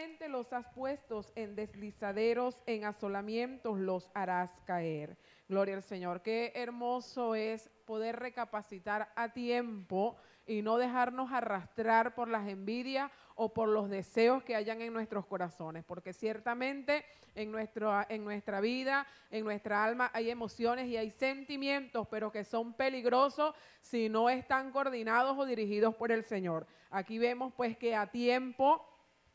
ciertamente los has puesto en deslizaderos, en asolamientos los harás caer. Gloria al Señor. Qué hermoso es poder recapacitar a tiempo y no dejarnos arrastrar por las envidias o por los deseos que hayan en nuestros corazones, porque ciertamente en nuestra vida, en nuestra alma hay emociones y hay sentimientos, pero que son peligrosos si no están coordinados o dirigidos por el Señor. Aquí vemos pues que a tiempo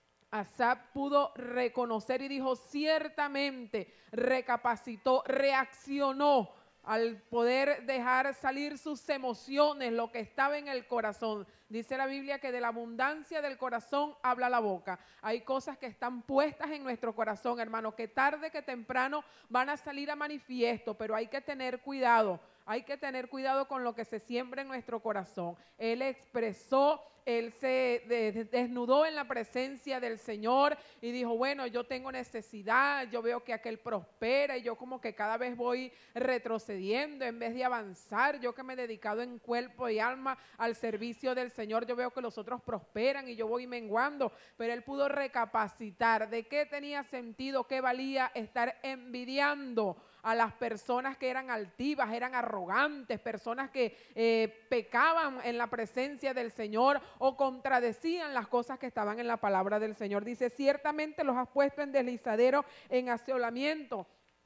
Asaf pudo reconocer y dijo ciertamente, recapacitó, reaccionó al poder dejar salir sus emociones, lo que estaba en el corazón. Dice la Biblia que de la abundancia del corazón habla la boca. Hay cosas que están puestas en nuestro corazón, hermano, que tarde que temprano van a salir a manifiesto, pero hay que tener cuidado. Hay que tener cuidado con lo que se siembra en nuestro corazón. Él expresó, él se desnudó en la presencia del Señor y dijo, bueno, yo tengo necesidad, yo veo que aquel prospera y yo como que cada vez voy retrocediendo en vez de avanzar. Yo que me he dedicado en cuerpo y alma al servicio del Señor, yo veo que los otros prosperan y yo voy menguando. Pero él pudo recapacitar de qué tenía sentido, qué valía estar envidiando a las personas que eran altivas, eran arrogantes, personas que pecaban en la presencia del Señor o contradecían las cosas que estaban en la palabra del Señor. Dice, ciertamente los has puesto en deslizadero, en asolamiento,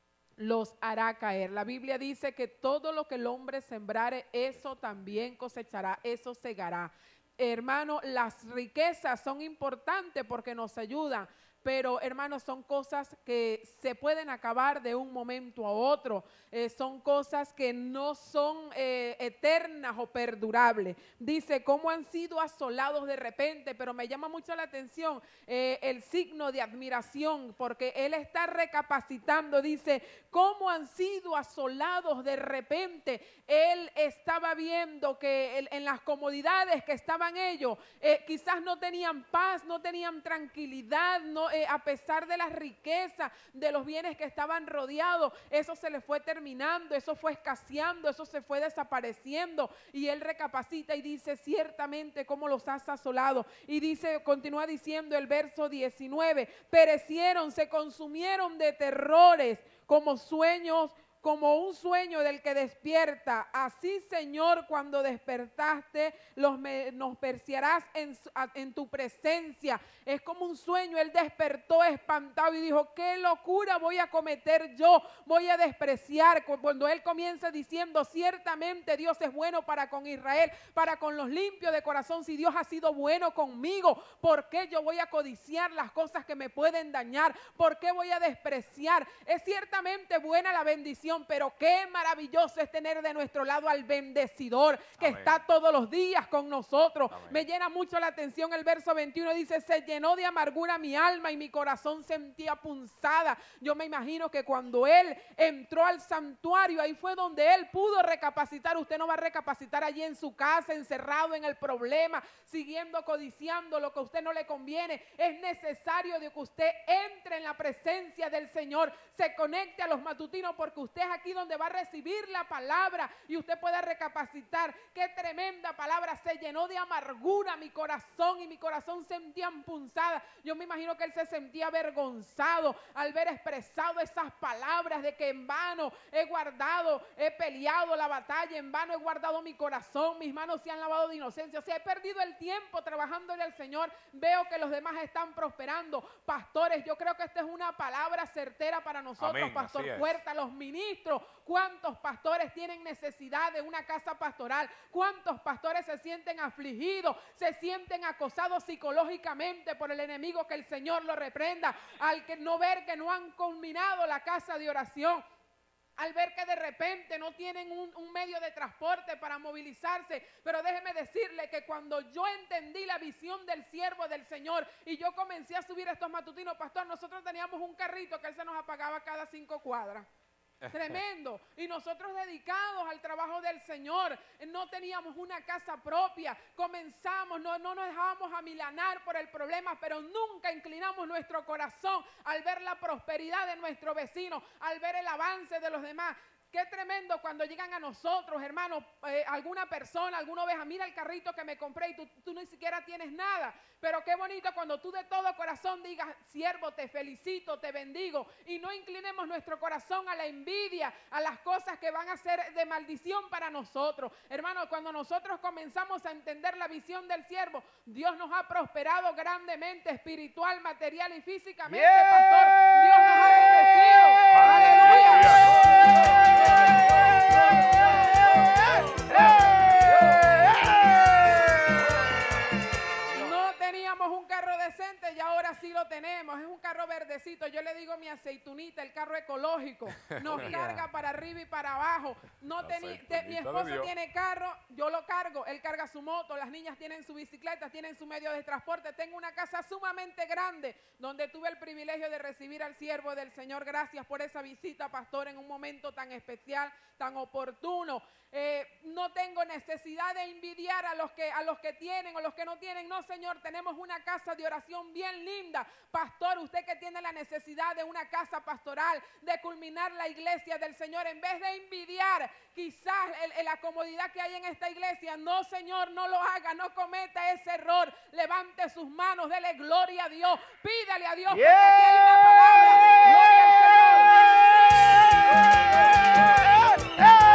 los hará caer. La Biblia dice que todo lo que el hombre sembrare, eso también cosechará, eso segará. Hermano, las riquezas son importantes porque nos ayudan, pero hermanos, son cosas que se pueden acabar de un momento a otro, son cosas que no son eternas o perdurables. Dice, cómo han sido asolados de repente, pero me llama mucho la atención el signo de admiración, porque él está recapacitando, dice, cómo han sido asolados de repente. Él estaba viendo que en las comodidades que estaban ellos, quizás no tenían paz, no tenían tranquilidad, no, a pesar de las riquezas, de los bienes que estaban rodeados, eso se les fue terminando, eso fue escaseando, eso se fue desapareciendo, y él recapacita y dice, ciertamente cómo los has asolado, y dice, continúa diciendo el verso 19, perecieron, se consumieron de terrores, como sueños, como un sueño del que despierta. Así, Señor, cuando despertaste, nos persearás en tu presencia. Es como un sueño. Él despertó espantado y dijo, qué locura voy a cometer yo, voy a despreciar. Cuando él comienza diciendo, ciertamente Dios es bueno para con Israel, para con los limpios de corazón. Si Dios ha sido bueno conmigo, ¿por qué yo voy a codiciar las cosas que me pueden dañar? ¿Por qué voy a despreciar? Es ciertamente buena la bendición, pero qué maravilloso es tener de nuestro lado al bendecidor que Amén. Está todos los días con nosotros. Amén. Me llena mucho la atención el verso 21, dice, se llenó de amargura mi alma y mi corazón sentía punzada. Yo me imagino que cuando él entró al santuario, ahí fue donde él pudo recapacitar. Usted no va a recapacitar allí en su casa, encerrado en el problema, siguiendo codiciando lo que a usted no le conviene. Es necesario de que usted entre en la presencia del Señor, se conecte a los matutinos, porque usted es aquí donde va a recibir la palabra y usted pueda recapacitar. Qué tremenda palabra, se llenó de amargura mi corazón y mi corazón sentía punzada. Yo me imagino que él se sentía avergonzado al ver expresado esas palabras de que en vano he guardado, he peleado la batalla, en vano he guardado mi corazón, mis manos se han lavado de inocencia. O sea, he perdido el tiempo trabajándole al Señor, veo que los demás están prosperando. Pastores, yo creo que esta es una palabra certera para nosotros. Amén, Pastor Puerta, los ministros. ¿Cuántos pastores tienen necesidad de una casa pastoral? ¿Cuántos pastores se sienten afligidos, se sienten acosados psicológicamente por el enemigo? Que el Señor lo reprenda. Al que no ver que no han culminado la casa de oración, al ver que de repente no tienen un medio de transporte para movilizarse. Pero déjeme decirle que cuando yo entendí la visión del siervo del Señor y yo comencé a subir estos matutinos, pastor, nosotros teníamos un carrito que él se nos apagaba cada 5 cuadras. Tremendo. Y nosotros dedicados al trabajo del Señor, no teníamos una casa propia, comenzamos, no nos dejábamos amilanar por el problema, pero nunca inclinamos nuestro corazón al ver la prosperidad de nuestro vecino, al ver el avance de los demás. Qué tremendo cuando llegan a nosotros, hermanos, alguna persona, alguna oveja, mira el carrito que me compré y tú ni siquiera tienes nada. Pero qué bonito cuando tú de todo corazón digas, siervo, te felicito, te bendigo. Y no inclinemos nuestro corazón a la envidia, a las cosas que van a ser de maldición para nosotros. Hermanos, cuando nosotros comenzamos a entender la visión del siervo, Dios nos ha prosperado grandemente, espiritual, material y físicamente, pastor. Dios nos ha bendecido. ¡Aleluya! No teníamos un carro decente y ahora sí lo tenemos. Es un carro verdecito. Yo le digo mi aceitunita, el carro ecológico. Nos carga para arriba y para abajo. Mi esposo tiene carro, yo lo cargo. Él carga su moto, las niñas tienen su bicicleta, tienen su medio de transporte. Tengo una casa sumamente grande donde tuve el privilegio de recibir al siervo del Señor. Gracias por esa visita, pastor, en un momento tan especial, tan oportuno. No tengo necesidad de envidiar a los que tienen o los que no tienen. No, Señor, tenemos una casa de oración bien linda. Pastor, usted que tiene la necesidad de una casa pastoral, de culminar la iglesia del Señor, en vez de envidiar quizás la comodidad que hay en esta iglesia, no, Señor, no lo haga, no cometa ese error. Levante sus manos, dele gloria a Dios, pídale a Dios, porque aquí hay una palabra. Gloria al Señor.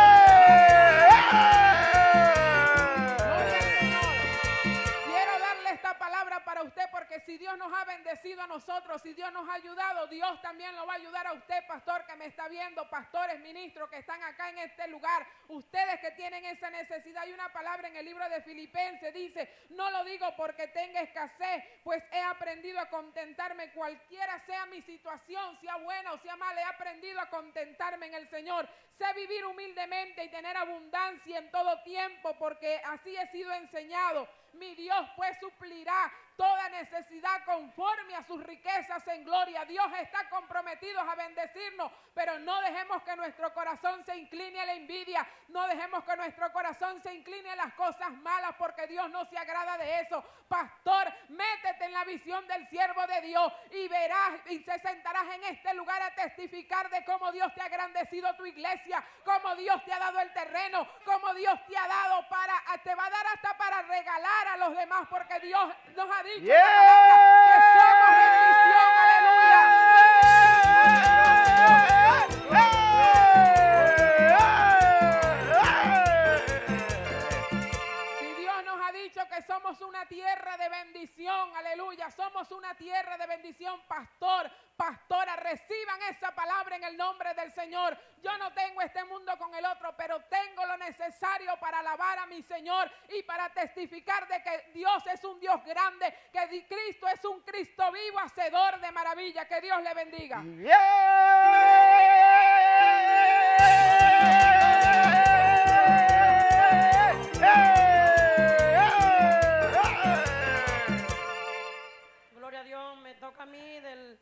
Para usted, porque si Dios nos ha bendecido a nosotros, si Dios nos ha ayudado, Dios también lo va a ayudar a usted, pastor, que me está viendo, pastores, ministros que están acá en este lugar, ustedes que tienen esa necesidad. Hay una palabra en el libro de Filipenses, dice, no lo digo porque tenga escasez, pues he aprendido a contentarme, cualquiera sea mi situación, sea buena o sea mala, he aprendido a contentarme en el Señor. Sé vivir humildemente y tener abundancia en todo tiempo, porque así he sido enseñado. Mi Dios pues suplirá toda necesidad conforme a sus riquezas en gloria. Dios está comprometido a bendecirnos, pero no dejemos que nuestro corazón se incline a la envidia, no dejemos que nuestro corazón se incline a las cosas malas, porque Dios no se agrada de eso. Pastor, métete en la visión del siervo de Dios y verás y te sentarás en este lugar a testificar de cómo Dios te ha engrandecido tu iglesia, cómo Dios te ha dado el terreno, cómo Dios te ha dado te va a dar hasta para regalar a los demás, porque Dios nos ha dicho en la palabra que somos bendición. Si Dios nos ha dicho que somos una tierra de bendición, aleluya, somos una tierra de bendición, pastor, pastora, reciban esa palabra en el nombre del Señor. Yo no tengo este mundo con el otro, pero tengo lo necesario para alabar a mi Señor y para testificar de que Dios es un Dios grande, que Cristo es un Cristo vivo, hacedor de maravilla. Que Dios le bendiga. Gloria a Dios. Me toca a mí del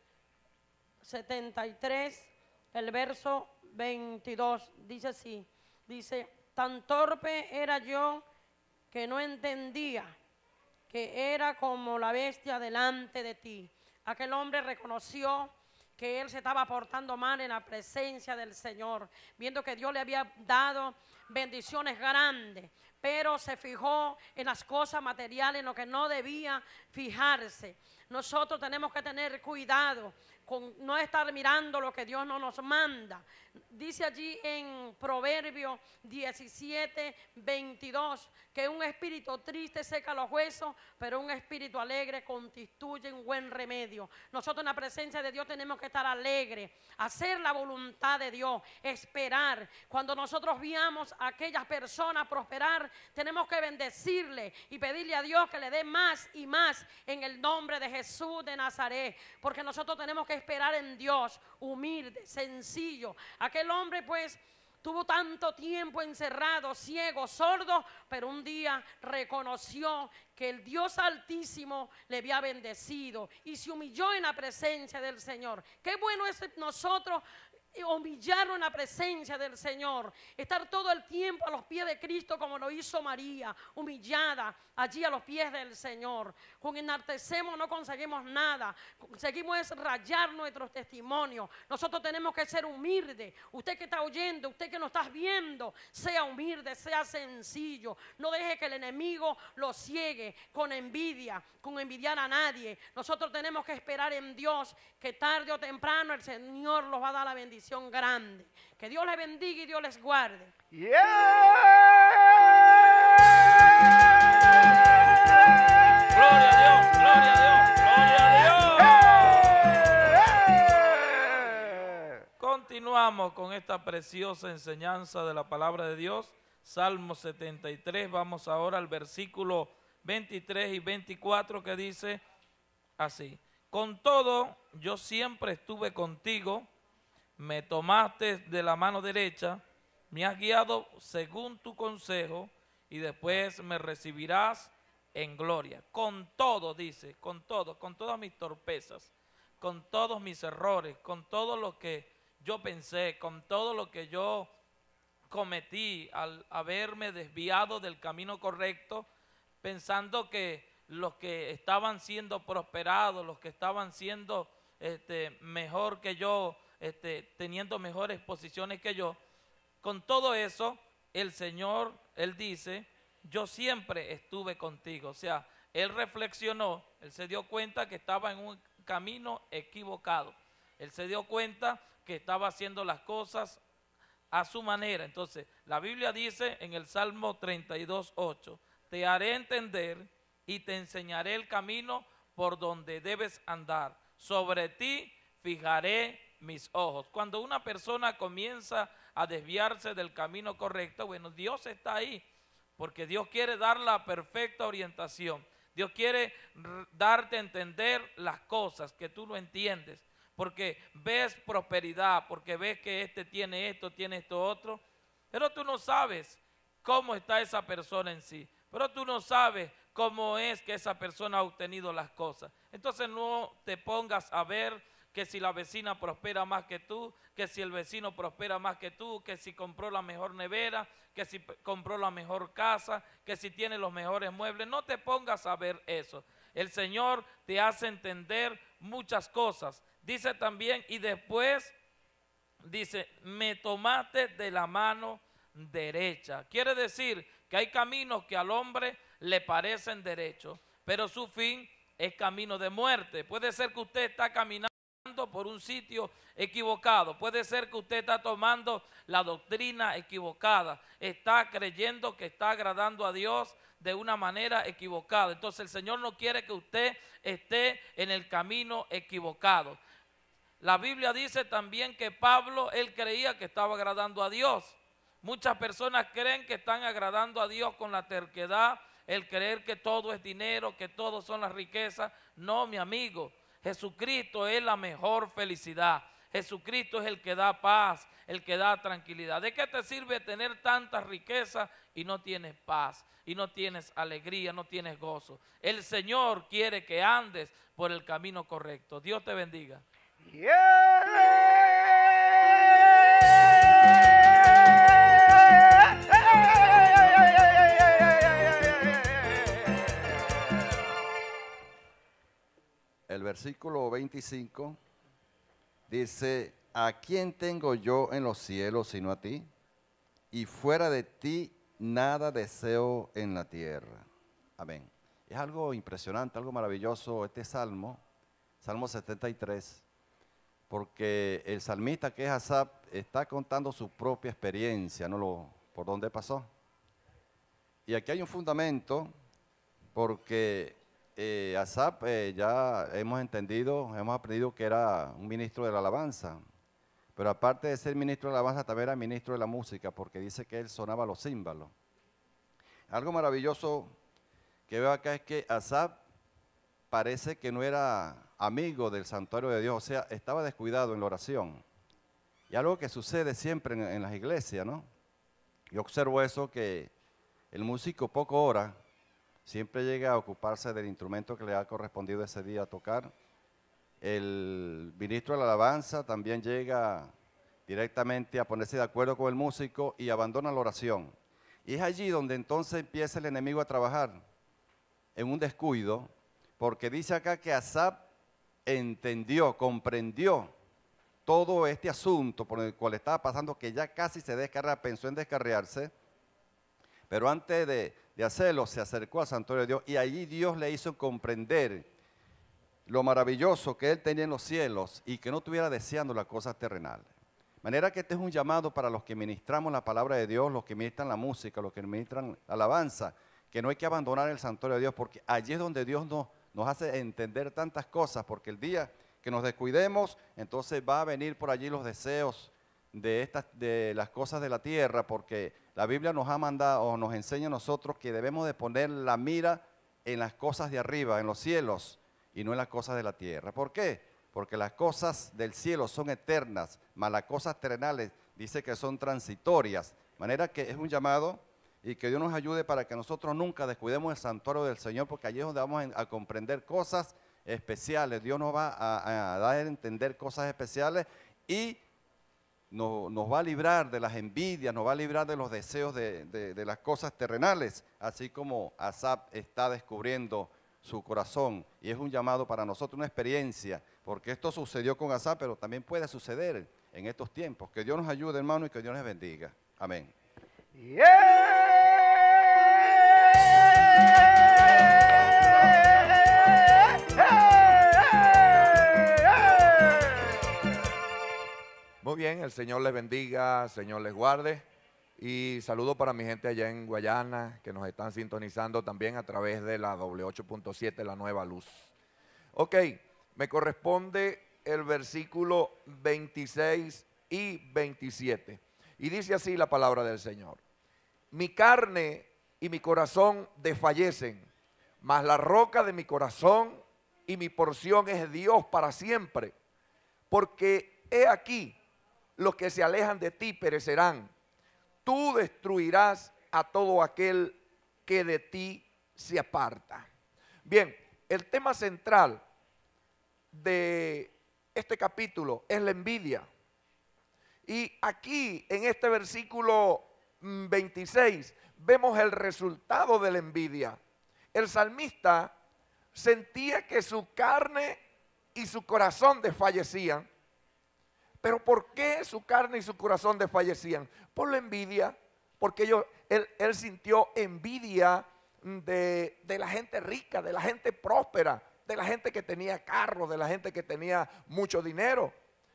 73, el verso 22, dice así, dice, tan torpe era yo que no entendía que era como la bestia delante de ti. Aquel hombre reconoció que él se estaba portando mal en la presencia del Señor, viendo que Dios le había dado bendiciones grandes, pero se fijó en las cosas materiales, en lo que no debía fijarse. Nosotros tenemos que tener cuidado con no estar mirando lo que Dios no nos manda. Dice allí en Proverbios 17, 22, que un espíritu triste seca los huesos, pero un espíritu alegre constituye un buen remedio. Nosotros en la presencia de Dios tenemos que estar alegres, hacer la voluntad de Dios, esperar. Cuando nosotros veamos a aquellas personas prosperar, tenemos que bendecirle y pedirle a Dios que le dé más y más en el nombre de Jesús de Nazaret, porque nosotros tenemos que esperar en Dios, humilde, sencillo. Aquel hombre pues tuvo tanto tiempo encerrado, ciego, sordo, pero un día reconoció que el Dios Altísimo le había bendecido y se humilló en la presencia del Señor. Qué bueno es nosotros humillarnos en la presencia del Señor, estar todo el tiempo a los pies de Cristo como lo hizo María, humillada allí a los pies del Señor. Con enaltecemos no conseguimos nada, conseguimos es rayar nuestros testimonios. Nosotros tenemos que ser humildes. Usted que está oyendo, usted que nos está viendo, sea humilde, sea sencillo. No deje que el enemigo lo ciegue con envidia, con envidiar a nadie. Nosotros tenemos que esperar en Dios, que tarde o temprano el Señor los va a dar la bendición grande. Que Dios les bendiga y Dios les guarde. Gloria a Dios, gloria a Dios, gloria a Dios. Continuamos con esta preciosa enseñanza de la palabra de Dios. Salmo 73, vamos ahora al versículo 23 y 24 que dice así: con todo, yo siempre estuve contigo, me tomaste de la mano derecha, me has guiado según tu consejo y después me recibirás en gloria. Con todo, dice, con todo, con todas mis torpezas, con todos mis errores, con todo lo que yo pensé, con todo lo que yo cometí al haberme desviado del camino correcto, pensando que los que estaban siendo prosperados, los que estaban siendo mejor que yo, teniendo mejores posiciones que yo, con todo eso, el Señor, Él dice, yo siempre estuve contigo. O sea, Él reflexionó, Él se dio cuenta que estaba en un camino equivocado. Él se dio cuenta que estaba haciendo las cosas a su manera. Entonces, la Biblia dice en el Salmo 32:8, te haré entender y te enseñaré el camino por donde debes andar. Sobre ti fijaré mis ojos. Cuando una persona comienza a desviarse del camino correcto, bueno, Dios está ahí, porque Dios quiere dar la perfecta orientación. Dios quiere darte a entender las cosas que tú no entiendes, porque ves prosperidad, porque ves que tiene esto otro, pero tú no sabes cómo está esa persona en sí, pero tú no sabes cómo es que esa persona ha obtenido las cosas. Entonces no te pongas a ver que si la vecina prospera más que tú, que si el vecino prospera más que tú, que si compró la mejor nevera, que si compró la mejor casa, que si tiene los mejores muebles. No te pongas a ver eso. El Señor te hace entender muchas cosas. Dice también, y después dice, me tomaste de la mano derecha. Quiere decir que hay caminos que al hombre le parecen derechos, pero su fin es camino de muerte. Puede ser que usted está caminando por un sitio equivocado, puede ser que usted está tomando la doctrina equivocada, está creyendo que está agradando a Dios de una manera equivocada. Entonces el Señor no quiere que usted esté en el camino equivocado. La Biblia dice también que Pablo, él creía que estaba agradando a Dios. Muchas personas creen que están agradando a Dios con la terquedad, el creer que todo es dinero, que todo son las riquezas. No, mi amigo, Jesucristo es la mejor felicidad. Jesucristo es el que da paz, el que da tranquilidad. ¿De qué te sirve tener tanta riqueza y no tienes paz, y no tienes alegría, no tienes gozo? El Señor quiere que andes por el camino correcto. Dios te bendiga. El versículo 25 dice, ¿a quién tengo yo en los cielos sino a ti? Y fuera de ti nada deseo en la tierra. Amén. Es algo impresionante, algo maravilloso este salmo, Salmo 73, porque el salmista, que es Asaf, está contando su propia experiencia, por dónde pasó. Y aquí hay un fundamento, porque Asaf ya hemos aprendido que era un ministro de la alabanza, pero aparte de ser ministro de la alabanza, también era ministro de la música, porque dice que él sonaba los címbalos. Algo maravilloso que veo acá es que Asaf parece que no era amigo del santuario de Dios, o sea, estaba descuidado en la oración. Y algo que sucede siempre en las iglesias, ¿no? Yo observo eso, que el músico poco ora, siempre llega a ocuparse del instrumento que le ha correspondido ese día a tocar. El ministro de la alabanza también llega directamente a ponerse de acuerdo con el músico y abandona la oración. Y es allí donde entonces empieza el enemigo a trabajar, en un descuido, porque dice acá que Asaf entendió, comprendió todo este asunto por el cual estaba pasando, que ya casi se descarriaba, pensó en descarriarse, pero antes de hacerlo se acercó al santuario de Dios y allí Dios le hizo comprender lo maravilloso que él tenía en los cielos y que no estuviera deseando las cosas terrenales. De manera que este es un llamado para los que ministramos la palabra de Dios, los que ministran la música, los que ministran la alabanza, que no hay que abandonar el santuario de Dios, porque allí es donde Dios nos hace entender tantas cosas, porque el día que nos descuidemos, entonces va a venir por allí los deseos de las cosas de la tierra, porque la Biblia nos ha mandado o nos enseña a nosotros que debemos de poner la mira en las cosas de arriba, en los cielos, y no en las cosas de la tierra. ¿Por qué? Porque las cosas del cielo son eternas, mas las cosas terrenales dice que son transitorias. De manera que es un llamado y que Dios nos ayude para que nosotros nunca descuidemos el santuario del Señor, porque allí es donde vamos a comprender cosas especiales. Dios nos va a dar a entender cosas especiales y nos va a librar de las envidias, nos va a librar de los deseos de las cosas terrenales, así como Asaf está descubriendo su corazón. Y es un llamado para nosotros, una experiencia, porque esto sucedió con Asaf, pero también puede suceder en estos tiempos. Que Dios nos ayude, hermano, y que Dios les bendiga. Amén. Muy bien, el Señor les bendiga, Señor les guarde. Y saludo para mi gente allá en Guayana, que nos están sintonizando también a través de la W8.7, La Nueva Luz. Ok, me corresponde el versículo 26 y 27. Y dice así la palabra del Señor. Mi carne y mi corazón desfallecen, mas la roca de mi corazón y mi porción es Dios para siempre. Porque he aquí, los que se alejan de ti perecerán. Tú destruirás a todo aquel que de ti se aparta. Bien, el tema central de este capítulo es la envidia. Y aquí en este versículo 26 vemos el resultado de la envidia. El salmista sentía que su carne y su corazón desfallecían. ¿Pero por qué su carne y su corazón desfallecían? Por la envidia, porque él sintió envidia de la gente rica, de la gente próspera, de la gente que tenía carros, de la gente que tenía mucho dinero.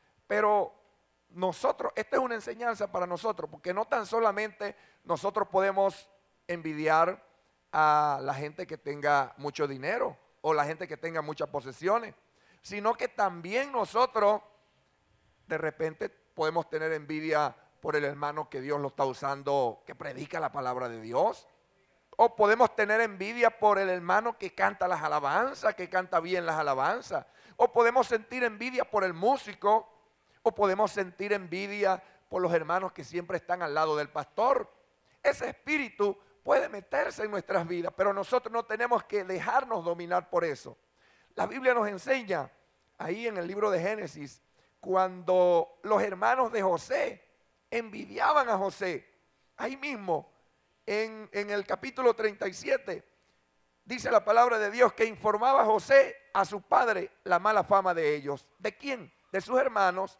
Pero nosotros, esta es una enseñanza para nosotros, porque no tan solamente nosotros podemos envidiar a la gente que tenga mucho dinero o la gente que tenga muchas posesiones, sino que también nosotros de repente podemos tener envidia por el hermano que Dios lo está usando, que predica la palabra de Dios. O podemos tener envidia por el hermano que canta las alabanzas, que canta bien las alabanzas. O podemos sentir envidia por el músico. O podemos sentir envidia por los hermanos que siempre están al lado del pastor. Ese espíritu puede meterse en nuestras vidas, pero nosotros no tenemos que dejarnos dominar por eso. La Biblia nos enseña, ahí en el libro de Génesis, cuando los hermanos de José envidiaban a José, ahí mismo en el capítulo 37, dice la palabra de Dios que informaba a José a su padre la mala fama de ellos. ¿De quién? De sus hermanos.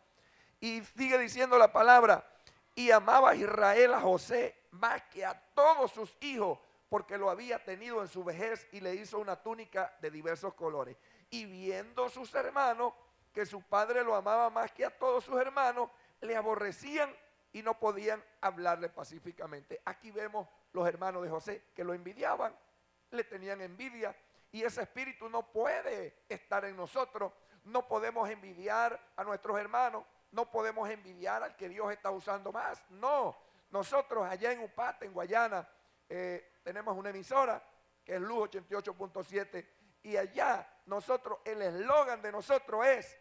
Y sigue diciendo la palabra, y amaba a Israel a José más que a todos sus hijos, porque lo había tenido en su vejez y le hizo una túnica de diversos colores. Y viendo sus hermanos que su padre lo amaba más que a todos sus hermanos, le aborrecían y no podían hablarle pacíficamente. Aquí vemos los hermanos de José que lo envidiaban, le tenían envidia, y ese espíritu no puede estar en nosotros. No podemos envidiar a nuestros hermanos, no podemos envidiar al que Dios está usando más. No, nosotros allá en Upata, en Guayana, tenemos una emisora que es Luz 88.7, y allá nosotros, el eslogan de nosotros es: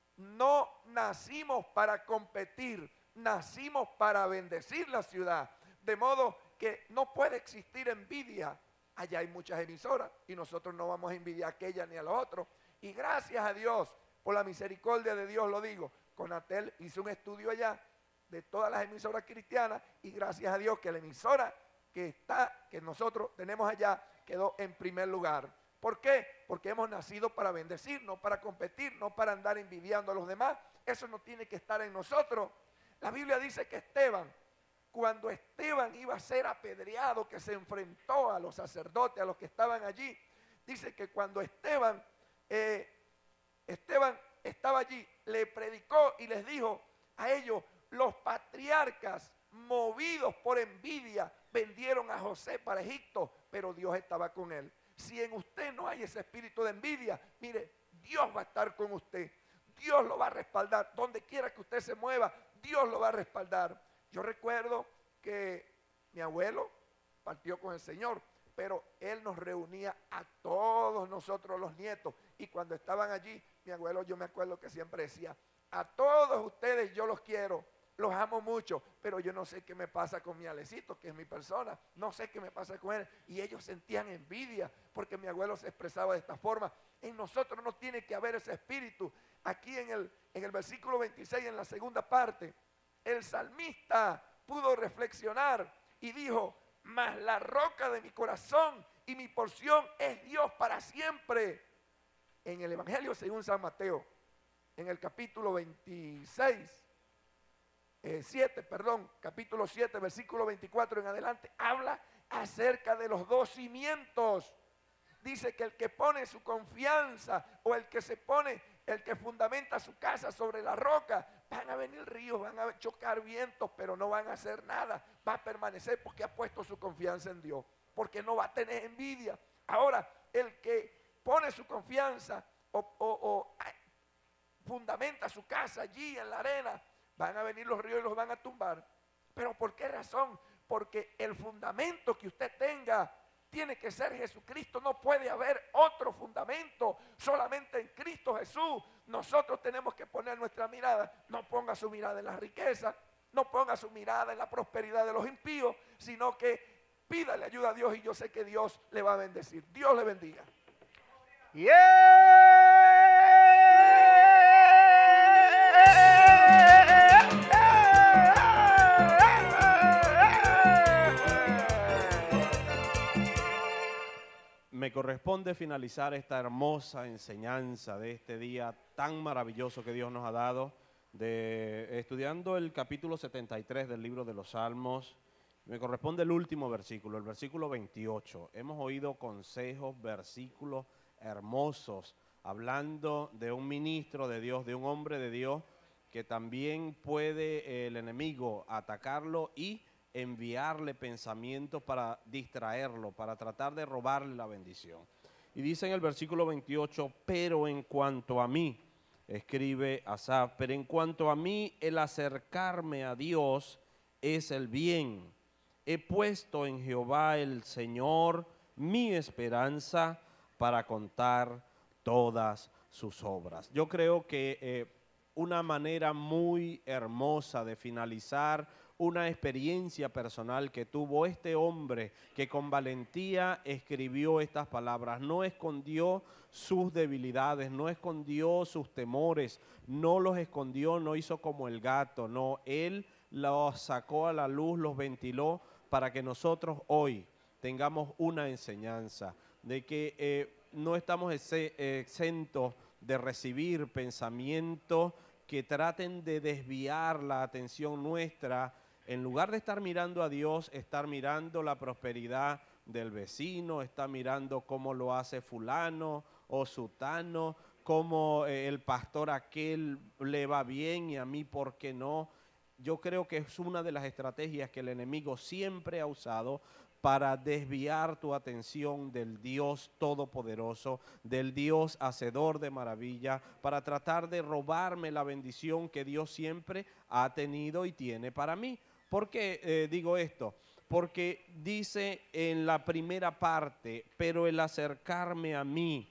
no nacimos para competir, nacimos para bendecir la ciudad. De modo que no puede existir envidia. Allá hay muchas emisoras y nosotros no vamos a envidiar a aquella ni a los otros. Y gracias a Dios, por la misericordia de Dios lo digo, Conatel hizo un estudio allá de todas las emisoras cristianas, y gracias a Dios que la emisora que nosotros tenemos allá quedó en primer lugar. ¿Por qué? Porque hemos nacido para bendecir, no para competir, no para andar envidiando a los demás. Eso no tiene que estar en nosotros. La Biblia dice que Esteban, cuando Esteban iba a ser apedreado, que se enfrentó a los sacerdotes, a los que estaban allí, dice que cuando Esteban estaba allí, le predicó y les dijo a ellos: los patriarcas, movidos por envidia, vendieron a José para Egipto, pero Dios estaba con él. Si en usted no hay ese espíritu de envidia, mire, Dios va a estar con usted. Dios lo va a respaldar. Donde quiera que usted se mueva, Dios lo va a respaldar. Yo recuerdo que mi abuelo partió con el Señor, pero él nos reunía a todos nosotros los nietos. Y cuando estaban allí, mi abuelo, yo me acuerdo que siempre decía: a todos ustedes yo los quiero, los amo mucho, pero yo no sé qué me pasa con mi Alecito, que es mi persona, no sé qué me pasa con él. Y ellos sentían envidia porque mi abuelo se expresaba de esta forma. En nosotros no tiene que haber ese espíritu. Aquí en el versículo 26, en la segunda parte, el salmista pudo reflexionar y dijo: mas la roca de mi corazón y mi porción es Dios para siempre. En el Evangelio según San Mateo, en el capítulo 7, versículo 24 en adelante, habla acerca de los dos cimientos. Dice que el que pone su confianza, o el que fundamenta su casa sobre la roca, van a venir ríos, van a chocar vientos, pero no van a hacer nada. Va a permanecer porque ha puesto su confianza en Dios, porque no va a tener envidia. Ahora, el que pone su confianza o fundamenta su casa allí en la arena, van a venir los ríos y los van a tumbar. ¿Pero por qué razón? Porque el fundamento que usted tenga tiene que ser Jesucristo. No puede haber otro fundamento, solamente en Cristo Jesús. Nosotros tenemos que poner nuestra mirada. No ponga su mirada en la riqueza, no ponga su mirada en la prosperidad de los impíos, sino que pídale ayuda a Dios, y yo sé que Dios le va a bendecir. Dios le bendiga. Me corresponde finalizar esta hermosa enseñanza de este día tan maravilloso que Dios nos ha dado, estudiando el capítulo 73 del libro de los Salmos. Me corresponde el último versículo, el versículo 28. Hemos oído consejos, versículos hermosos, hablando de un ministro de Dios, de un hombre de Dios, que también puede el enemigo atacarlo y enviarle pensamientos para distraerlo, para tratar de robarle la bendición. Y dice en el versículo 28, pero en cuanto a mí, escribe Asaf, pero en cuanto a mí, el acercarme a Dios es el bien. He puesto en Jehová el Señor mi esperanza para contar todas sus obras. Yo creo que una manera muy hermosa de finalizar una experiencia personal que tuvo este hombre que con valentía escribió estas palabras, no escondió sus debilidades, no escondió sus temores, no los escondió, no hizo como el gato, no, él los sacó a la luz, los ventiló para que nosotros hoy tengamos una enseñanza de que no estamos exentos de recibir pensamientos que traten de desviar la atención nuestra. En lugar de estar mirando a Dios, estar mirando la prosperidad del vecino, estar mirando cómo lo hace fulano o sutano, cómo el pastor aquel le va bien y a mí por qué no. Yo creo que es una de las estrategias que el enemigo siempre ha usado para desviar tu atención del Dios todopoderoso, del Dios hacedor de maravilla, para tratar de robarme la bendición que Dios siempre ha tenido y tiene para mí. ¿Por qué digo esto? Porque dice en la primera parte, pero el acercarme a mí,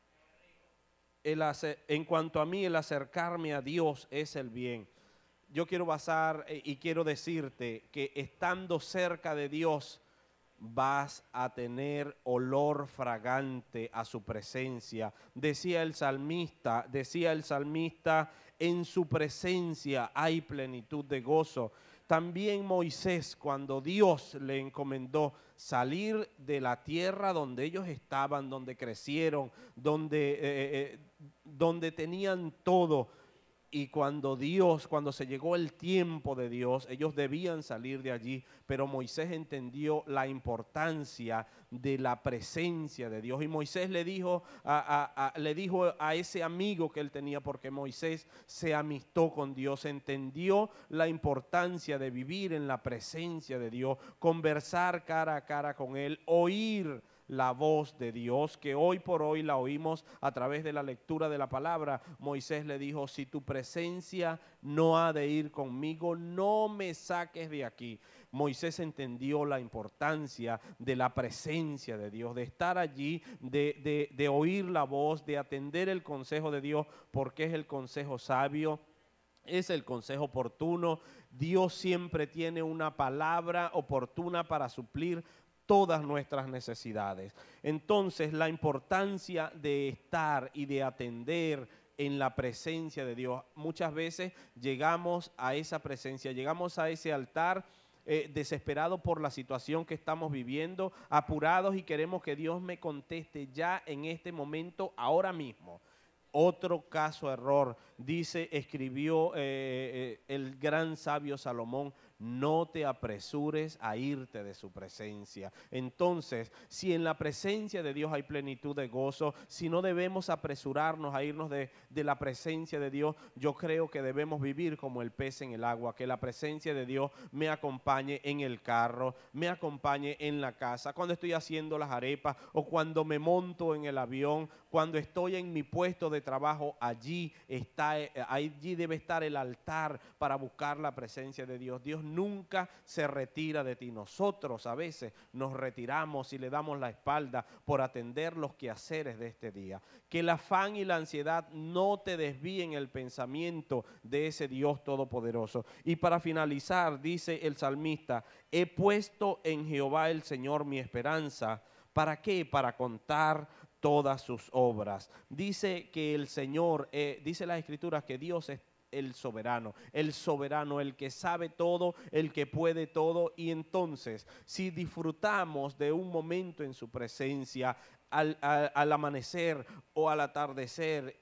en cuanto a mí, el acercarme a Dios es el bien. Yo quiero basar y quiero decirte que estando cerca de Dios, vas a tener olor fragante a su presencia. Decía el salmista, En su presencia hay plenitud de gozo. También Moisés, cuando Dios le encomendó salir de la tierra donde ellos estaban, donde crecieron, donde tenían todo, y cuando se llegó el tiempo de Dios, ellos debían salir de allí, pero Moisés entendió la importancia de la presencia de Dios. Y Moisés le dijo a ese amigo que él tenía, porque Moisés se amistó con Dios, entendió la importancia de vivir en la presencia de Dios, conversar cara a cara con él, oír la voz de Dios, que hoy por hoy la oímos a través de la lectura de la palabra. Moisés le dijo: si tu presencia no ha de ir conmigo, no me saques de aquí. Moisés entendió la importancia de la presencia de Dios, de estar allí, de oír la voz, de atender el consejo de Dios, porque es el consejo sabio, es el consejo oportuno. Dios siempre tiene una palabra oportuna para suplir todas nuestras necesidades. Entonces, la importancia de estar y de atender en la presencia de Dios. Muchas veces llegamos a esa presencia, llegamos a ese altar desesperados por la situación que estamos viviendo, apurados, y queremos que Dios me conteste ya en este momento, ahora mismo. Otro caso error, escribió el gran sabio Salomón: no te apresures a irte de su presencia. Entonces, si en la presencia de Dios hay plenitud de gozo, si no debemos apresurarnos a irnos de la presencia de Dios, yo creo que debemos vivir como el pez en el agua, que la presencia de Dios me acompañe en el carro, me acompañe en la casa, cuando estoy haciendo las arepas o cuando me monto en el avión, cuando estoy en mi puesto de trabajo. Allí debe estar el altar para buscar la presencia de Dios. Dios nunca se retira de ti. Nosotros a veces nos retiramos y le damos la espalda por atender los quehaceres de este día. Que el afán y la ansiedad no te desvíen el pensamiento de ese Dios todopoderoso. Y para finalizar, dice el salmista: he puesto en Jehová el Señor mi esperanza. ¿Para qué? Para contar todas sus obras. Dice que el Señor, dice las Escrituras que Dios es el soberano, el que sabe todo, el que puede todo. Y entonces, si disfrutamos de un momento en su presencia, al amanecer o al atardecer,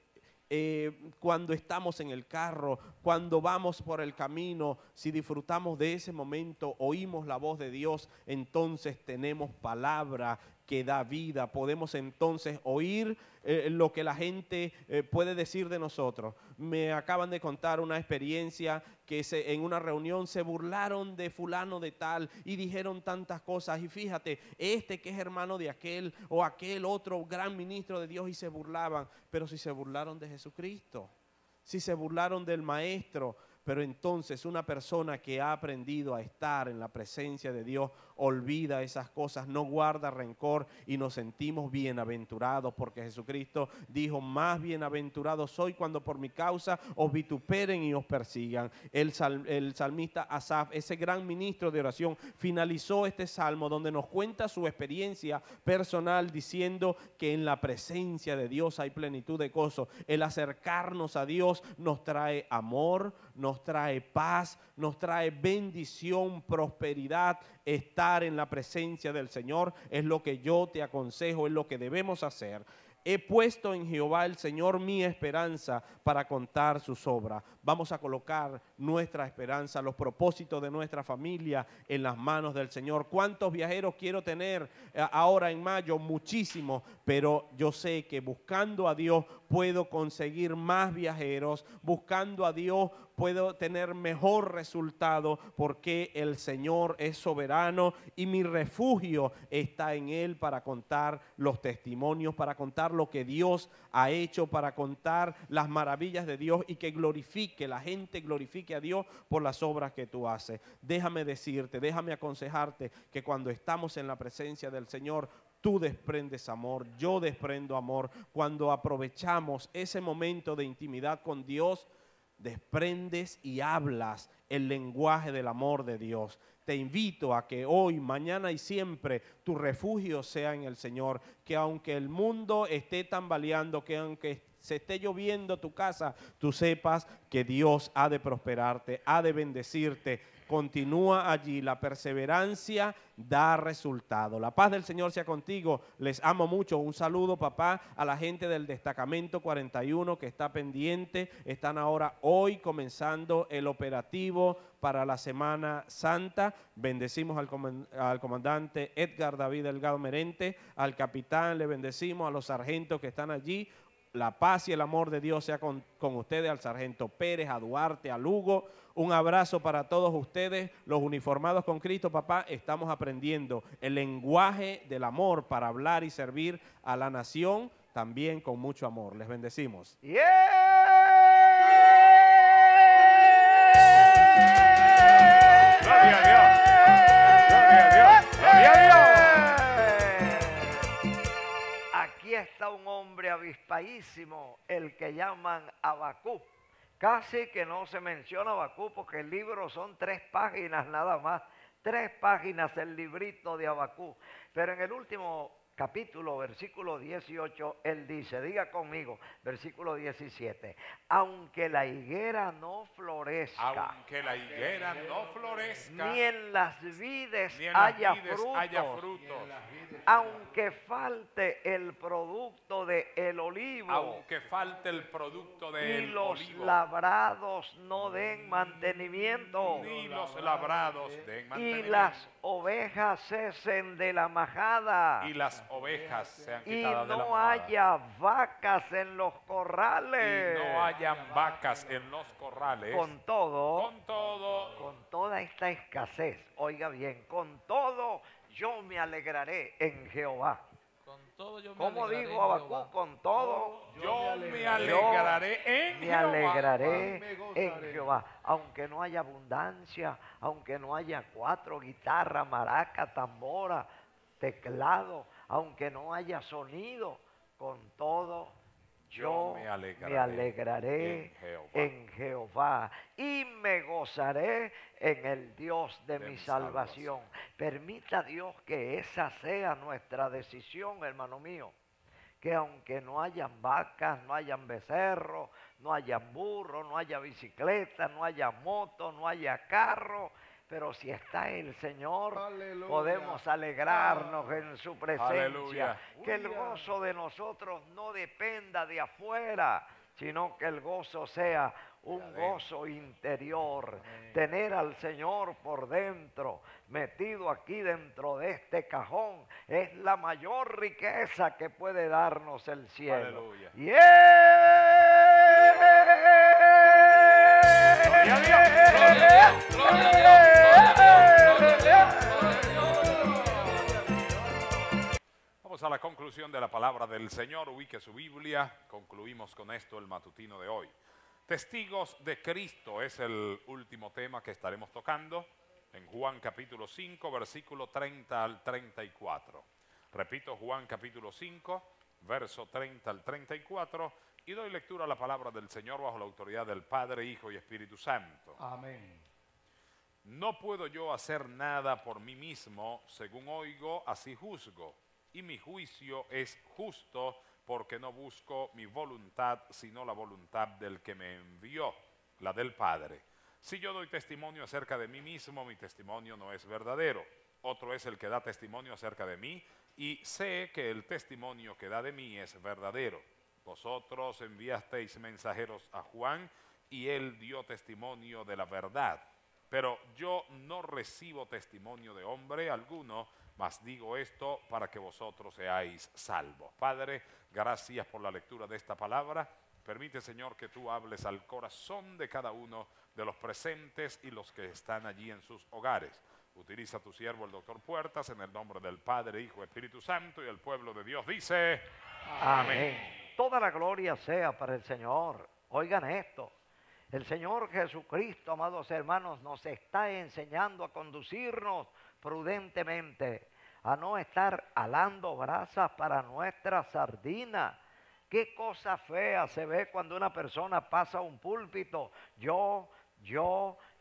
cuando estamos en el carro, cuando vamos por el camino, si disfrutamos de ese momento, oímos la voz de Dios, entonces tenemos palabra que da vida. Podemos entonces oír lo que la gente puede decir de nosotros. Me acaban de contar una experiencia que en una reunión se burlaron de fulano de tal y dijeron tantas cosas, y fíjate, que es hermano de aquel o aquel otro gran ministro de Dios, y se burlaban. Pero si se burlaron de Jesucristo, si se burlaron del Maestro. Pero entonces una persona que ha aprendido a estar en la presencia de Dios olvida esas cosas, no guarda rencor, y nos sentimos bienaventurados, porque Jesucristo dijo: más bienaventurado soy cuando por mi causa os vituperen y os persigan. El salmista Asaf, ese gran ministro de oración, finalizó este salmo donde nos cuenta su experiencia personal, diciendo que en la presencia de Dios hay plenitud de gozo. El acercarnos a Dios nos trae amor, nos trae paz, nos trae bendición, prosperidad. Estar en la presencia del Señor es lo que yo te aconsejo, es lo que debemos hacer. He puesto en Jehová el Señor mi esperanza para contar sus obras. Vamos a colocar nuestra esperanza, los propósitos de nuestra familia en las manos del Señor. ¿Cuántos viajeros quiero tener ahora en mayo? Muchísimos, pero yo sé que buscando a Dios puedo conseguir más viajeros. Buscando a Dios puedo tener mejor resultado, porque el Señor es soberano y mi refugio está en Él, para contar los testimonios, para contar lo que Dios ha hecho, para contar las maravillas de Dios, y que la gente glorifique a Dios por las obras que tú haces. Déjame decirte, déjame aconsejarte que cuando estamos en la presencia del Señor, tú desprendes amor, yo desprendo amor. Cuando aprovechamos ese momento de intimidad con Dios, desprendes y hablas el lenguaje del amor de Dios. Te invito a que hoy, mañana y siempre tu refugio sea en el Señor, que aunque el mundo esté tambaleando, que aunque se esté lloviendo tu casa, tú sepas que Dios ha de prosperarte, ha de bendecirte. Continúa allí, la perseverancia da resultado. La paz del Señor sea contigo, les amo mucho. Un saludo, papá, a la gente del destacamento 41 que está pendiente. Están ahora hoy comenzando el operativo para la Semana Santa. Bendecimos al comandante Edgar David Delgado Merente, al capitán le bendecimos, a los sargentos que están allí. La paz y el amor de Dios sea con ustedes, al sargento Pérez, a Duarte, a Lugo. Un abrazo para todos ustedes, los uniformados con Cristo, papá. Estamos aprendiendo el lenguaje del amor para hablar y servir a la nación, también con mucho amor. Les bendecimos. ¡Yeah! ¡Gloria a Dios! ¡Gloria a Dios! ¡Gloria a Dios! Aquí está un hombre avispadísimo, el que llaman Abacú. Casi que no se menciona Abacú porque el libro son 3 páginas nada más. 3 páginas el librito de Abacú. Pero en el último capítulo, versículo 18, él dice, diga conmigo, versículo 17, aunque la higuera no florezca, Aunque la higuera no florezca, ni en las vides ni en las haya vides frutos, haya frutos, aunque falte el producto del olivo, aunque falte el producto y del los olivo, labrados no den mantenimiento, ni los labrados den y mantenimiento, las ovejas cesen de la majada, y las ovejas sean y quitadas de la no majada, haya vacas en los y corrales. no hayan vacas en los corrales, Con todo, con con toda esta escasez, oiga bien, con todo yo me alegraré en Jehová. Con todo yo me ¿Cómo alegraré dijo en Abacú? Jehová. Con todo yo me alegraré en me Jehová. alegraré en Jehová. Aunque no haya abundancia, aunque no haya 4 guitarras, maraca, tambora, teclado, aunque no haya sonido, con todo yo me alegraré en Jehová y me gozaré en el Dios de mi salvación. Permita Dios que esa sea nuestra decisión, hermano mío. Que aunque no hayan vacas, no hayan becerros, no hayan burros, no haya bicicleta, no haya moto, no haya carro, pero si está el Señor, podemos alegrarnos en su presencia. Aleluya. Que el gozo de nosotros no dependa de afuera, sino que el gozo sea un gozo interior. Tener al Señor por dentro, metido aquí dentro de este cajón, es la mayor riqueza que puede darnos el cielo. Aleluya. ¡Yeah! Gloria a Dios. Gloria a Dios, gloria a Dios, gloria a Dios. Vamos a la conclusión de la palabra del Señor. Ubique su Biblia. Concluimos con esto el matutino de hoy. Testigos de Cristo es el último tema que estaremos tocando en Juan capítulo 5, versículo 30 al 34. Repito, Juan capítulo 5, verso 30 al 34, y doy lectura a la palabra del Señor bajo la autoridad del Padre, Hijo y Espíritu Santo. Amén. No puedo yo hacer nada por mí mismo, según oigo, así juzgo, y mi juicio es justo, porque no busco mi voluntad, sino la voluntad del que me envió, la del Padre. Si yo doy testimonio acerca de mí mismo, mi testimonio no es verdadero. Otro es el que da testimonio acerca de mí, y sé que el testimonio que da de mí es verdadero. Vosotros enviasteis mensajeros a Juan, y él dio testimonio de la verdad. Pero yo no recibo testimonio de hombre alguno, mas digo esto para que vosotros seáis salvos. Padre, gracias por la lectura de esta palabra. Permite, Señor, que tú hables al corazón de cada uno de los presentes y los que están allí en sus hogares. Utiliza a tu siervo, el doctor Puertas, en el nombre del Padre, Hijo, Espíritu Santo, y el pueblo de Dios dice: Amén. Toda la gloria sea para el Señor. Oigan esto. El Señor Jesucristo, amados hermanos, nos está enseñando a conducirnos prudentemente, a no estar alando brasas para nuestra sardina. Qué cosa fea se ve cuando una persona pasa a un púlpito. Yo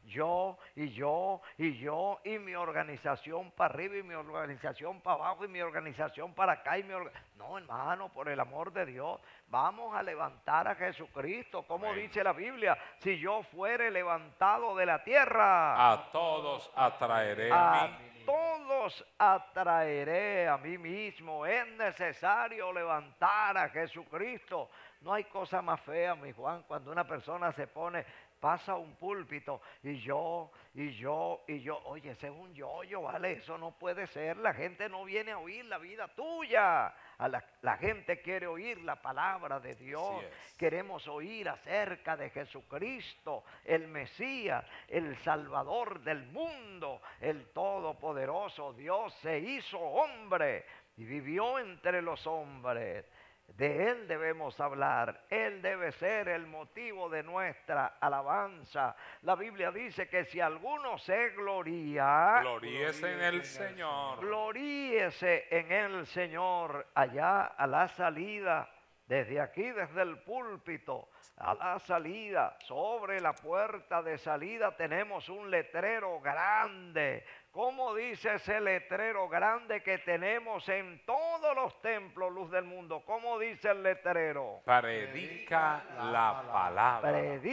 yo, y yo, y yo, y mi organización para arriba, y mi organización para abajo, y mi organización para acá, No, hermano, por el amor de Dios, vamos a levantar a Jesucristo. Como dice la Biblia, si yo fuere levantado de la tierra, a todos atraeré a a mí. todos atraeré a mí mismo. Es necesario levantar a Jesucristo. No hay cosa más fea, mi Juan, cuando una persona se pone, pasa un púlpito y yo, y yo, y yo. Oye, ese es un yo-yo, ¿vale? Eso no puede ser. La gente no viene a oír la vida tuya. La gente quiere oír la palabra de Dios. Así es. Queremos oír acerca de Jesucristo, el Mesías, el Salvador del mundo, el Todopoderoso. Dios se hizo hombre y vivió entre los hombres. De Él debemos hablar. Él debe ser el motivo de nuestra alabanza. La Biblia dice que si alguno se gloría, Gloríese en el Señor. gloríese en el Señor. Allá a la salida, desde aquí, desde el púlpito, a la salida, sobre la puerta de salida tenemos un letrero grande. ¿Cómo dice ese letrero grande que tenemos en todos los templos, Luz del Mundo? ¿Cómo dice el letrero? Predica la palabra.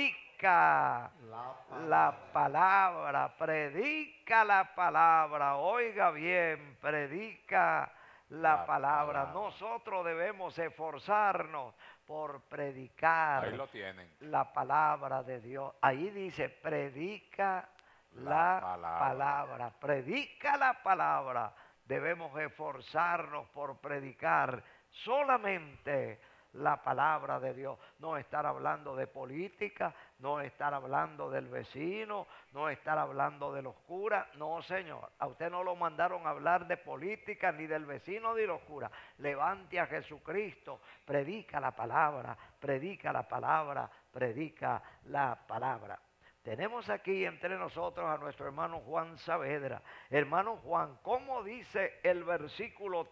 Predica la palabra, predica la palabra. Oiga bien, predica la palabra. Nosotros debemos esforzarnos por predicar Ahí lo tienen. la palabra de Dios. Ahí dice, predica la palabra. Predica la palabra. Debemos esforzarnos por predicar solamente la palabra de Dios. No estar hablando de política, no estar hablando del vecino, no estar hablando de los curas. No, señor, a usted no lo mandaron a hablar de política, ni del vecino, ni de los curas. Levante a Jesucristo, predica la palabra, predica la palabra, predica la palabra. Tenemos aquí entre nosotros a nuestro hermano Juan Saavedra. Hermano Juan, ¿cómo dice el versículo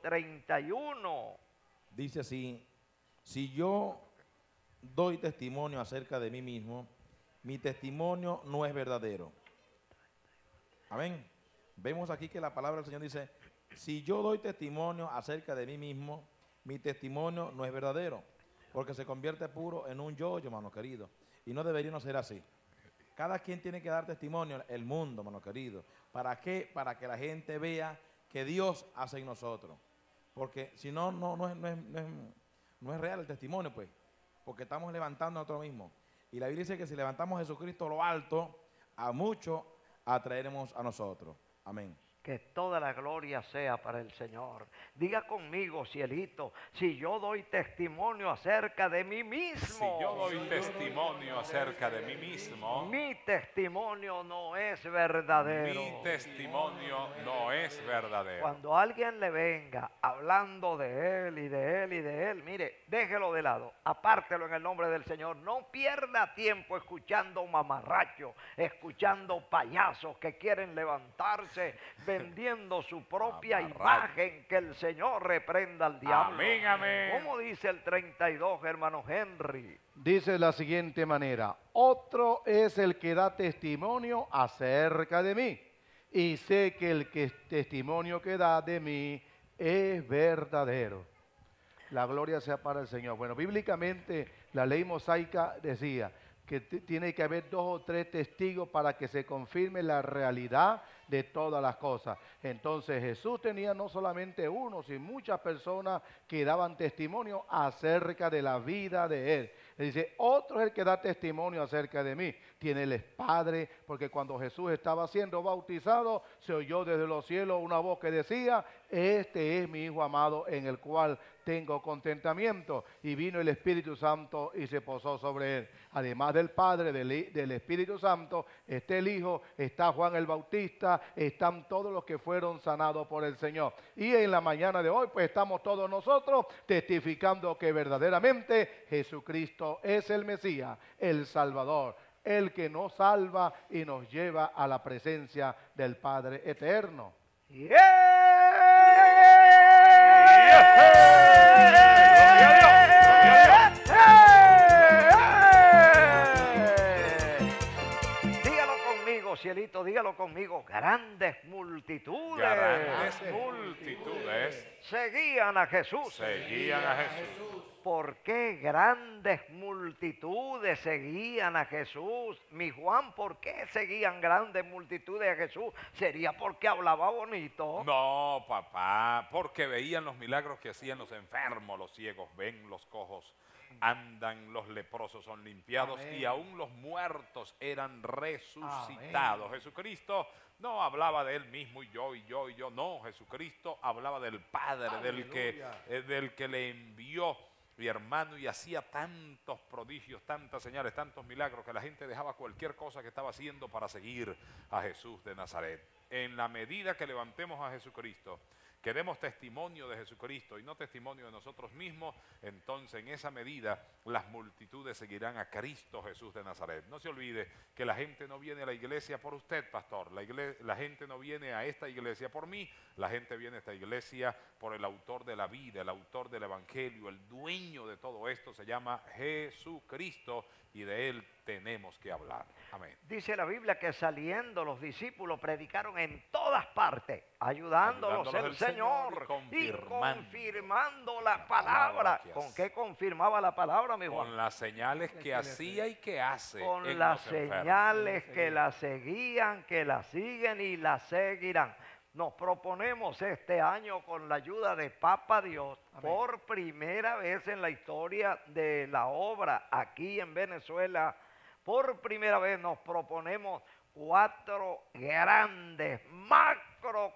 31? Dice así: si yo doy testimonio acerca de mí mismo, mi testimonio no es verdadero. Amén. Vemos aquí que la palabra del Señor dice: si yo doy testimonio acerca de mí mismo, mi testimonio no es verdadero, porque se convierte puro en un yo, hermano querido, y no debería no ser así. Cada quien tiene que dar testimonio, el mundo, hermano querido. ¿Para qué? Para que la gente vea que Dios hace en nosotros. Porque si no, no es real el testimonio, pues. Porque estamos levantando a nosotros mismos. Y la Biblia dice que si levantamos a Jesucristo a lo alto, a muchos atraeremos a nosotros. Amén. Que toda la gloria sea para el Señor. Diga conmigo, cielito, si yo doy testimonio acerca de mí mismo. Si yo doy testimonio acerca de mí mismo, mi testimonio no es verdadero. mi testimonio no es verdadero. Cuando alguien le venga hablando de él y de él y de él, mire, déjelo de lado, apártelo en el nombre del Señor. No pierda tiempo escuchando mamarrachos, escuchando payasos que quieren levantarse, vendiendo su propia imagen. Que el Señor reprenda al diablo. Amén, amén. ¿Cómo dice el 32, hermano Henry? Dice de la siguiente manera: otro es el que da testimonio acerca de mí, y sé que el testimonio que da de mí es verdadero. La gloria sea para el Señor. Bueno, bíblicamente la ley mosaica decía que tiene que haber 2 o 3 testigos para que se confirme la realidad de todas las cosas. Entonces Jesús tenía no solamente uno, sino muchas personas que daban testimonio acerca de la vida de Él. Le dice, otro es el que da testimonio acerca de mí. Tiene el Padre, porque cuando Jesús estaba siendo bautizado, se oyó desde los cielos una voz que decía: este es mi Hijo amado en el cual tengo contentamiento. Y vino el Espíritu Santo y se posó sobre él. Además del Padre, del Espíritu Santo, está el Hijo, está Juan el Bautista, están todos los que fueron sanados por el Señor. Y en la mañana de hoy, pues estamos todos nosotros testificando que verdaderamente Jesucristo es el Mesías, el Salvador, el que nos salva y nos lleva a la presencia del Padre eterno. los cielitos, dígalo conmigo, grandes multitudes. Grandes multitudes Seguían a Jesús. seguían a Jesús. ¿Por qué grandes multitudes seguían a Jesús? Mi Juan, ¿por qué seguían grandes multitudes a Jesús? ¿Sería porque hablaba bonito? No, papá, porque veían los milagros que hacían los enfermos, los ciegos ven, los cojos andan, los leprosos son limpiados y aún los muertos eran resucitados. Jesucristo no hablaba de él mismo y yo, no, Jesucristo hablaba del Padre, del que le envió, mi hermano, y hacía tantos prodigios, tantas señales, tantos milagros que la gente dejaba cualquier cosa que estaba haciendo para seguir a Jesús de Nazaret. En la medida que levantemos a Jesucristo, que demos testimonio de Jesucristo y no testimonio de nosotros mismos, entonces en esa medida las multitudes seguirán a Cristo Jesús de Nazaret. No se olvide que la gente no viene a la iglesia por usted, pastor. La gente no viene a esta iglesia por mí. La gente viene a esta iglesia por el autor de la vida, el autor del evangelio, el dueño de todo esto se llama Jesucristo y de él tenemos que hablar. Amén. Dice la Biblia que saliendo los discípulos predicaron en todas partes, ayudándolos el Señor y confirmando la palabra. ¿Con qué confirmaba la palabra, mi Juan? Con las señales que hacía y que hace. Con las señales que la seguían, que la siguen y la seguirán. Nos proponemos este año, con la ayuda de Papa Dios, por primera vez en la historia de la obra aquí en Venezuela, por primera vez nos proponemos 4 grandes macro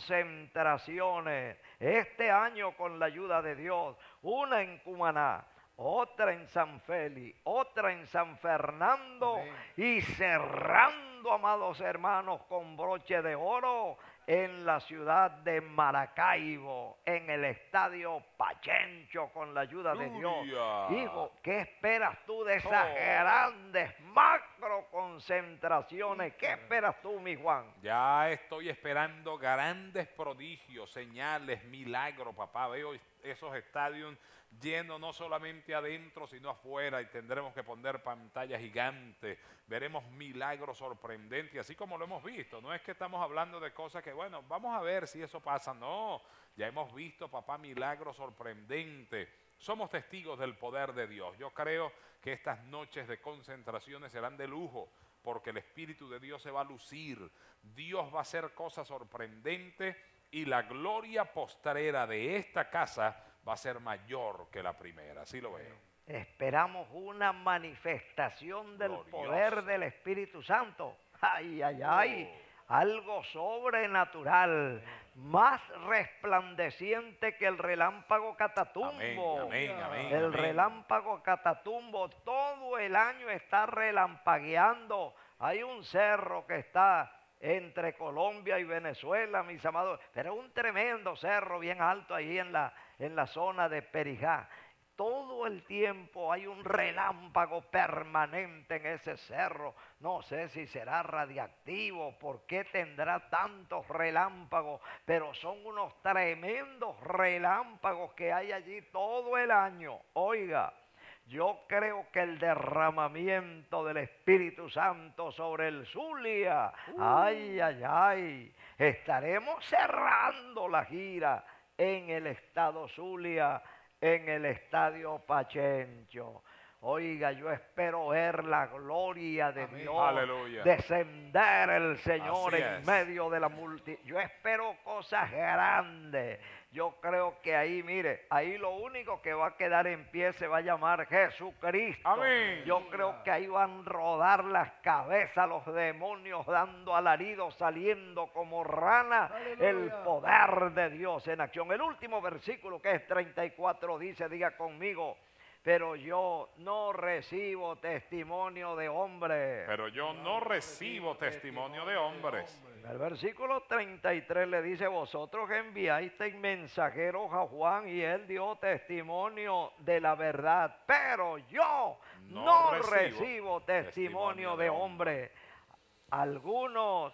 concentraciones este año con la ayuda de Dios. Una en Cumaná, otra en San Félix, otra en San Fernando y cerrando, amados hermanos, con broche de oro en la ciudad de Maracaibo, en el estadio Pachencho, con la ayuda de Dios. Hijo, ¿qué esperas tú de esas grandes macro concentraciones? ¿Qué esperas tú, mi Juan? Ya estoy esperando grandes prodigios, señales, milagros, papá. Veo esos estadios llenos no solamente adentro, sino afuera, y tendremos que poner pantalla gigante. Veremos milagros sorprendentes, así como lo hemos visto. No es que estamos hablando de cosas que, bueno, vamos a ver si eso pasa. No, ya hemos visto, papá, milagros sorprendentes. Somos testigos del poder de Dios. Yo creo que estas noches de concentraciones serán de lujo, porque el Espíritu de Dios se va a lucir. Dios va a hacer cosas sorprendentes y la gloria postrera de esta casa va a ser mayor que la primera. Así lo veo. Esperamos una manifestación del poder del Espíritu Santo. Ay, ay, ay. Algo sobrenatural, más resplandeciente que el relámpago Catatumbo. Amén, amén, el amén. relámpago Catatumbo todo el año está relampagueando. Hay un cerro que está entre Colombia y Venezuela, mis amados, pero un tremendo cerro bien alto ahí en la zona de Perijá. Todo el tiempo hay un relámpago permanente en ese cerro. No sé si será radiactivo, por qué tendrá tantos relámpagos, pero son unos tremendos relámpagos que hay allí todo el año. Oiga, yo creo que el derramamiento del Espíritu Santo sobre el Zulia, ay, ay, ay, estaremos cerrando la gira en el estado Zulia, en el estadio Pachencho. Oiga, yo espero ver la gloria de Dios, Aleluya. descender el Señor Así en es. medio de la multitud. Yo espero cosas grandes. Yo creo que ahí, mire, ahí lo único que va a quedar en pie se va a llamar Jesucristo. Amén. Yo creo que ahí van a rodar las cabezas los demonios dando alaridos, saliendo como rana. El poder de Dios en acción. El último versículo, que es 34, dice, diga conmigo: pero yo no recibo testimonio de hombres. Pero yo no recibo testimonio de hombres. El versículo 33 le dice: vosotros enviasteis mensajeros a Juan y él dio testimonio de la verdad, pero yo no recibo testimonio de hombre. Algunos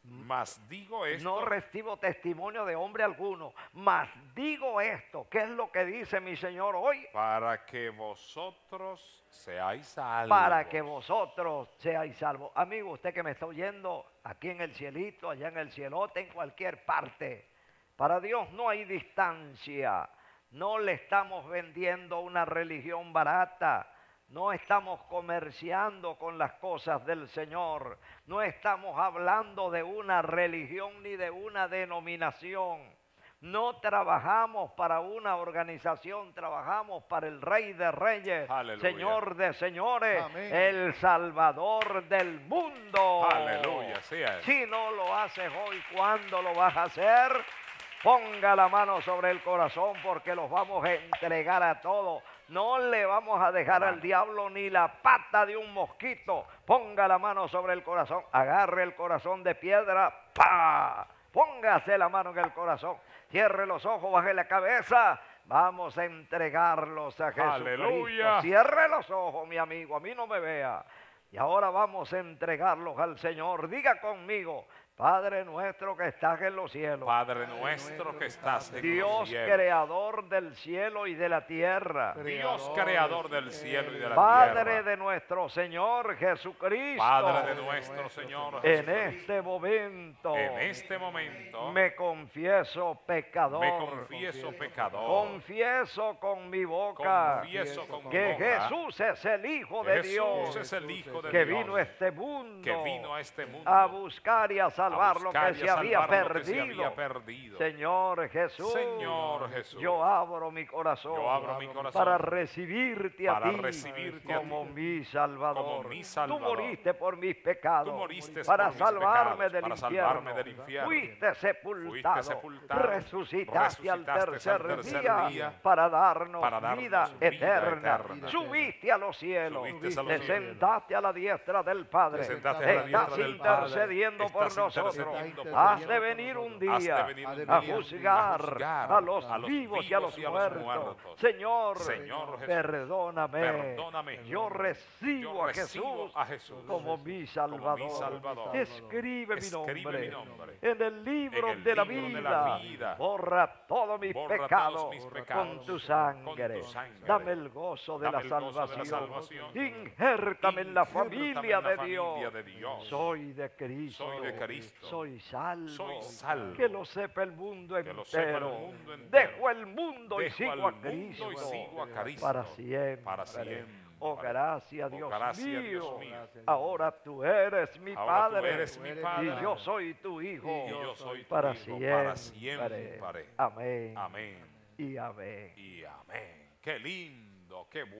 Mas digo esto. No recibo testimonio de hombre alguno, mas digo esto. ¿Qué es lo que dice mi Señor hoy? Para que vosotros seáis salvos. Para que vosotros seáis salvos. Amigo, usted que me está oyendo aquí en el cielito, allá en el cielote, en cualquier parte. Para Dios no hay distancia. No le estamos vendiendo una religión barata. No estamos comerciando con las cosas del Señor. No estamos hablando de una religión ni de una denominación. No trabajamos para una organización, trabajamos para el Rey de Reyes, Aleluya. Señor de señores, Amén. el Salvador del mundo. Aleluya, así es. Si no lo haces hoy, ¿cuándo lo vas a hacer? Ponga la mano sobre el corazón porque los vamos a entregar a todos. No le vamos a dejar al diablo ni la pata de un mosquito. Ponga la mano sobre el corazón. Agarre el corazón de piedra. ¡Pah! Póngase la mano en el corazón. Cierre los ojos, baje la cabeza. Vamos a entregarlos a Jesucristo. Aleluya. Cierre los ojos, mi amigo. A mí no me vea. Y ahora vamos a entregarlos al Señor. Diga conmigo. Padre nuestro que estás en los cielos. Padre nuestro que estás en los Dios cielos. creador del cielo y de la tierra. Dios creador del cielo y de la Padre tierra. de nuestro Señor Jesucristo. Padre de nuestro Señor En Jesucristo. este momento. En este momento Me confieso pecador. me confieso pecador. Confieso con mi boca. Confieso con mi que boca Jesús es el Hijo que de Jesús Dios. es el Hijo de que Dios. vino a este mundo. Que vino a este mundo. A buscar y a salvar lo buscar que y se a había salvar lo que se perdido. había perdido. Señor Jesús. Señor Jesús. Yo abro mi corazón. Yo abro mi corazón para recibirte a para ti recibirte a como ti mi Salvador. como mi Salvador. Tú moriste por mis pecados. Tú moriste para por mis salvarme pecados, del para infierno. salvarme del infierno. Fuiste sepultado. sepultado, Resucitaste al tercer día día para darnos vida vida eterna. eterna. Subiste a los cielos. Subiste a los Te cielos. sentaste a la diestra del Padre. Te sentaste a la Estás diestra del Padre. intercediendo por Estás nosotros. intercediendo por Has nosotros. de venir un Has día de venir un a día juzgar a los a los vivos y a los vivos y a los muertos. muertos. Señor, Señor Jesús, perdóname. perdóname. Yo recibo a recibo Jesús a Jesús como mi Salvador. Salvador. Escribe mi Escribe mi nombre nombre en el libro, en el de, la libro de vida. la vida. Borra todos mis Borra pecados, todos mis pecados con tu sangre. con tu sangre. Dame el gozo de, Dame la, el gozo de la salvación. salvación. Injértame en la Injértame familia, en la de, familia Dios. de Dios. Soy de Cristo. Soy de Cristo. Soy salvo. Soy salvo. Que lo sepa el mundo Que lo sepa el entero. mundo entero. Dejo el mundo y Dejo sigo al a mundo Cristo. y sigo a Cristo. Para siempre. Para siempre. Oh, gracias, Oh, Dios, gracias, mío. Dios mío. Ahora tú eres mi Ahora tú Padre. eres mi Padre. Y yo soy tu Hijo. Y yo soy tu para hijo siempre. para siempre. Amén. Amén. Y amén. Y amén. Qué lindo, qué bueno.